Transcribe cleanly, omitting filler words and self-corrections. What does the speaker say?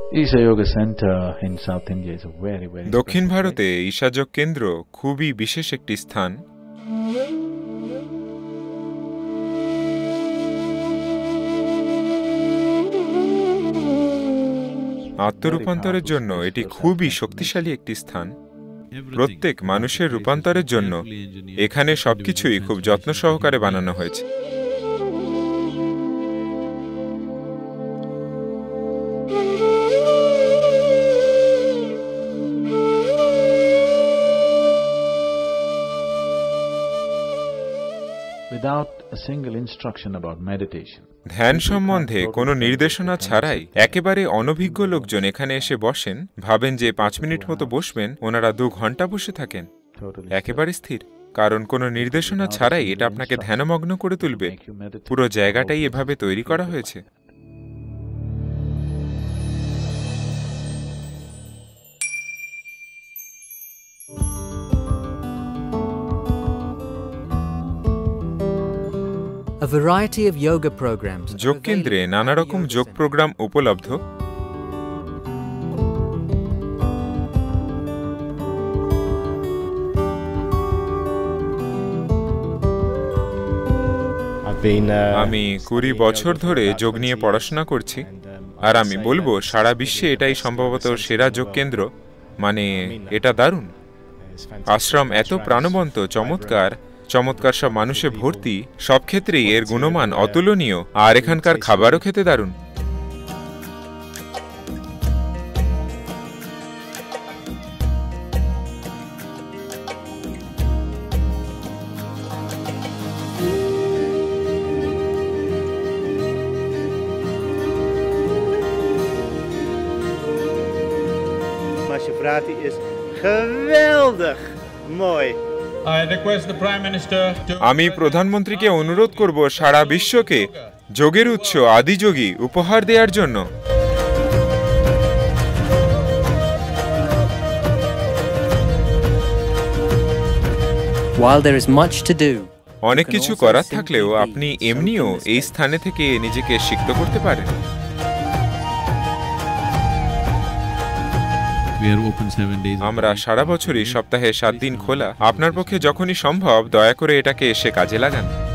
Isha Yoga Center in South India is a very দক্ষিণ ভারতে ঈশা যোগ কেন্দ্র খুবই বিশেষ একটি স্থান। আত্মরূপান্তরের জন্য এটি খুবই শক্তিশালী একটি স্থান। প্রত্যেক মানুষের রূপান্তরের জন্য এখানে সবকিছুই খুব যত্ন সহকারে বানানো হয়েছে। without a single instruction about meditation. ধ্যান সম্বন্ধে কোনো নির্দেশনা ছাড়াই একেবারে অনভিজ্ঞ লোকজন এখানে এসে বসেন, ভাবেন যে 5 মিনিট মতো বসবেন, ওনারা 2 ঘন্টা বসে থাকেন একেবারে স্থির, কারণ কোনো নির্দেশনা ছাড়াই এটা আপনাকে ধ্যানমগ্ন করে তুলবে। পুরো জায়গাটাই এভাবে তৈরি করা হয়েছে। A variety of yoga programs. যোগ কেন্দ্রে নানা রকম যোগ প্রোগ্রাম উপলব্ধ। আমি 20 বছর ধরে যোগ নিয়ে পড়াশোনা করছি, আর আমি বলবো সারা বিশ্বে এটাই সম্ভবত সেরা যোগ কেন্দ্র। মানে এটা দারুণ। আশ্রম এত প্রাণবন্ত, চমৎকার চমৎকার সব মানুষে ভর্তি, সব ক্ষেত্রেই এর গুণমান অতুলনীয়, আর এখানকার খাবারও খেতে দারুণ। Masjid is geweldig mooi. আমি প্রধানমন্ত্রীকে অনুরোধ করব সারা বিশ্বকে যোগের উৎস আদিযোগী উপহার দেওয়ার জন্য। While there is much to do, অনেক কিছু করার থাকলেও আপনি এমনিও এই স্থানে থেকে নিজেকে সিক্ত করতে পারেন। আমরা সারা বছরই সপ্তাহে 7 দিন খোলা। আপনার পক্ষে যখনই সম্ভব দয়া করে এটাকে এসে কাজে লাগান।